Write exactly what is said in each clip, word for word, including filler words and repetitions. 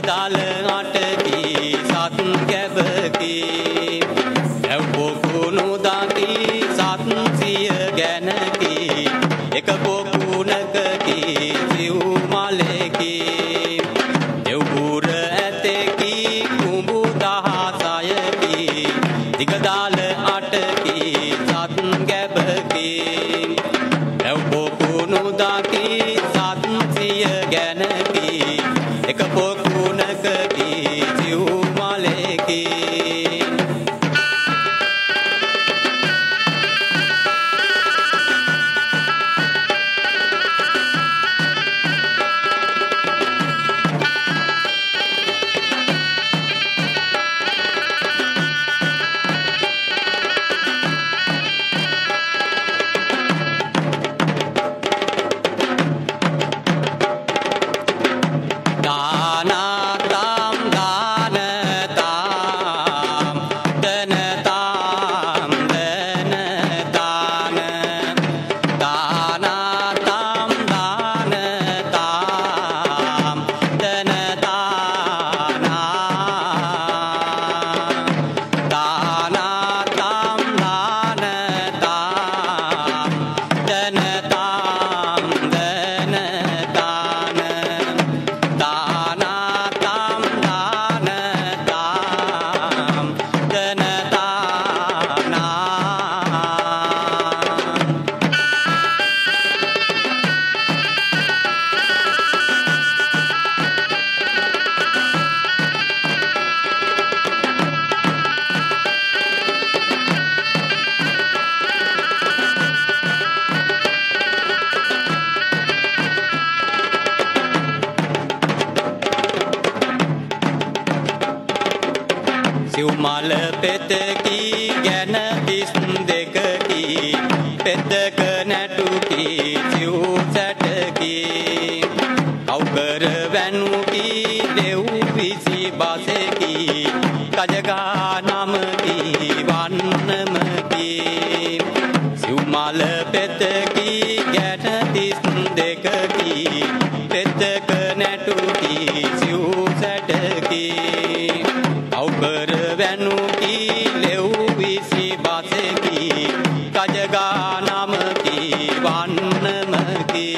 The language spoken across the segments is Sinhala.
දිගදල අටකි සත් කැබකි එව්පොකුණු දකි සත් සිය ගැනකි එක පොකුණකකි සිව් මලකි දෙව්පුර ඇතකි කුඹු දහසයකි දිගදල අටකි සත් කැබකි එව්පොකුණු දකි සත් සිය ගැනකි එක පොකුණකකි සිව් මලකි සිව්මල පෙතකි ගැන තිස් දෙකකි පෙතක නැටුකි සිව් සැටකි කව්කර වැනුකි දෙව් විසි බසකි කජගා නමකි වන්නමකි සිව්මල පෙතකි ගැන තිස් දෙකකි පෙතක නැටුකි සිව් සැටකි කව්කර වැනුකි ලෙව් විසි බසකි කජගා නමකි වන්නමකි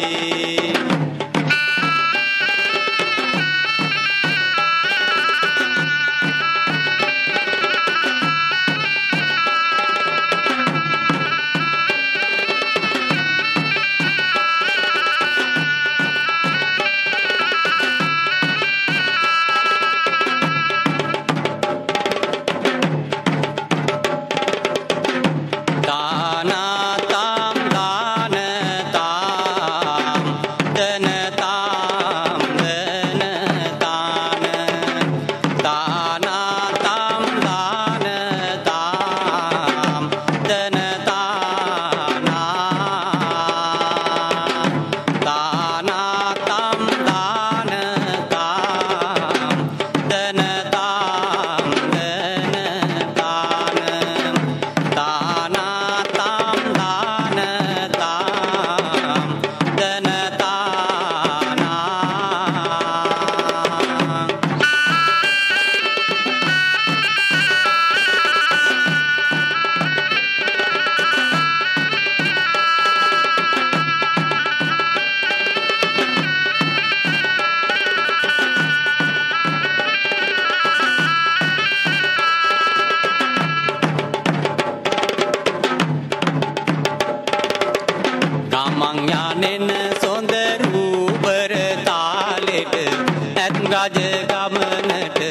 මං සොඳ රූපර තාලෙට ඇත් රජ ගමනට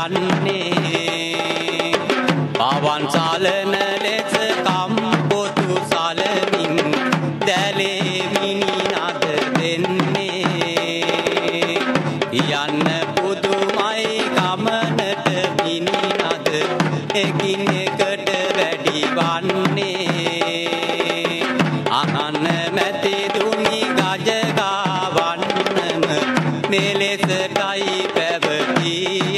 යන්නේ පවන් සලන ලෙස කම්පොතු සලමින් දැලේ මිනිනද දෙන්නේ යන්න පුදුමයි ගමනට මිනිනද එකින් එකට වැඩි වන්නේ අහන්න මැති දුනි ගජගා වන්නම මෙලෙසටයි පැවතිය